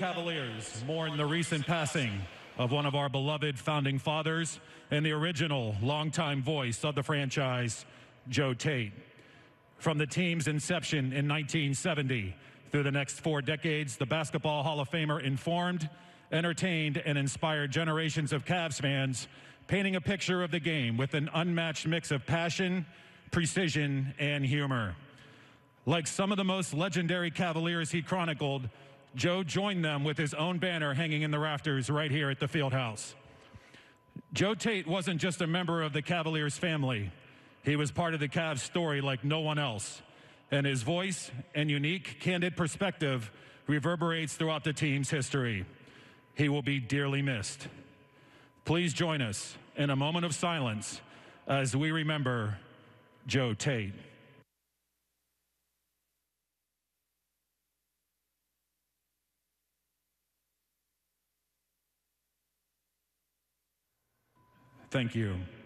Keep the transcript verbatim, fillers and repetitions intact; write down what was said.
Cavaliers mourn the recent passing of one of our beloved founding fathers and the original longtime voice of the franchise, Joe Tait. From the team's inception in nineteen seventy through the next four decades, the Basketball Hall of Famer informed, entertained, and inspired generations of Cavs fans, painting a picture of the game with an unmatched mix of passion, precision, and humor. Like some of the most legendary Cavaliers he chronicled, Joe joined them with his own banner hanging in the rafters right here at the Fieldhouse. Joe Tait wasn't just a member of the Cavaliers family. He was part of the Cavs story like no one else, and his voice and unique, candid perspective reverberates throughout the team's history. He will be dearly missed. Please join us in a moment of silence as we remember Joe Tait. Thank you.